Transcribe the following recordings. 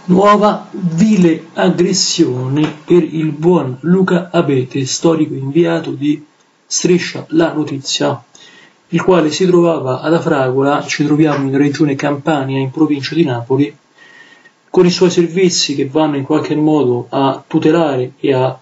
Nuova vile aggressione per il buon Luca Abete, storico inviato di Striscia la Notizia, il quale si trovava ad Afragola, ci troviamo in regione Campania, in provincia di Napoli, con i suoi servizi che vanno in qualche modo a tutelare e a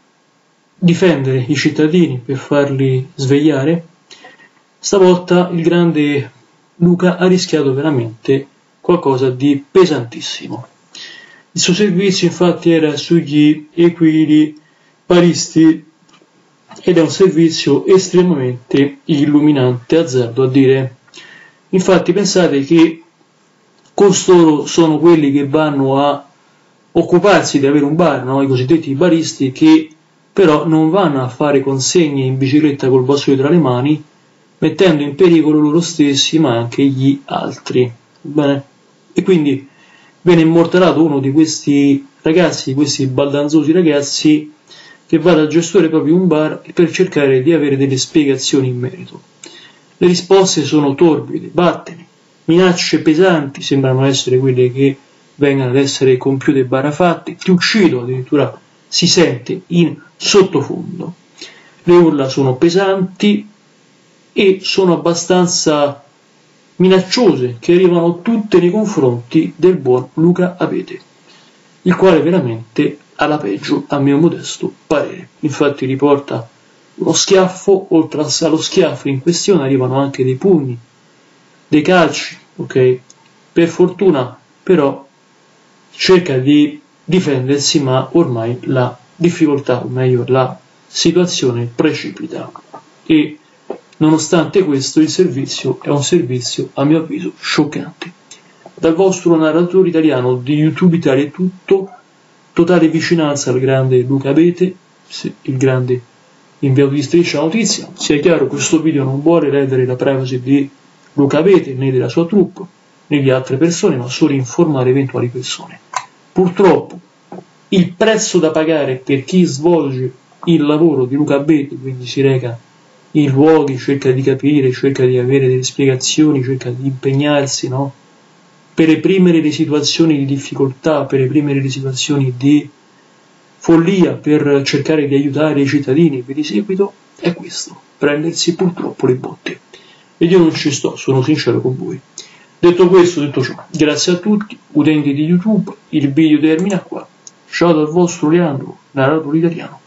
difendere i cittadini per farli svegliare. Stavolta il grande Luca ha rischiato veramente qualcosa di pesantissimo. Il suo servizio infatti era sugli equilibri paristi ed è un servizio estremamente illuminante, azzardo a dire. Infatti pensate che costoro sono quelli che vanno a occuparsi di avere un bar, no? I cosiddetti baristi, che però non vanno a fare consegne in bicicletta col vassoio tra le mani, mettendo in pericolo loro stessi ma anche gli altri. Bene? E quindi viene immortalato uno di questi ragazzi, di questi baldanzosi ragazzi, che va dal gestore proprio di un bar per cercare di avere delle spiegazioni in merito. Le risposte sono torbide, vattene, minacce pesanti, sembrano essere quelle che vengono ad essere compiute e barafatte, ti uccido addirittura si sente in sottofondo. Le urla sono pesanti e sono abbastanza minacciose, che arrivano tutte nei confronti del buon Luca Abete, il quale veramente ha la peggio a mio modesto parere. Infatti riporta uno schiaffo, oltre allo schiaffo in questione arrivano anche dei pugni, dei calci, ok? Per fortuna però cerca di difendersi, ma ormai la difficoltà, o meglio la situazione precipita e nonostante questo il servizio è un servizio a mio avviso scioccante. Dal vostro narratore italiano di YouTube Italia è tutto, totale vicinanza al grande Luca Abete, il grande inviato di Striscia la Notizia. Sia chiaro, questo video non vuole ledere la privacy di Luca Abete né della sua troupe né di altre persone, ma solo informare eventuali persone. Purtroppo il prezzo da pagare per chi svolge il lavoro di Luca Abete, quindi si reca in luoghi, cerca di capire, cerca di avere delle spiegazioni, cerca di impegnarsi, no? Per reprimere le situazioni di difficoltà, per reprimere le situazioni di follia, per cercare di aiutare i cittadini e via di seguito, è questo, prendersi purtroppo le botte. Ed io non ci sto, sono sincero con voi. Detto questo, detto ciò, grazie a tutti, utenti di YouTube, il video termina qua. Ciao dal vostro Leandro, narratore italiano.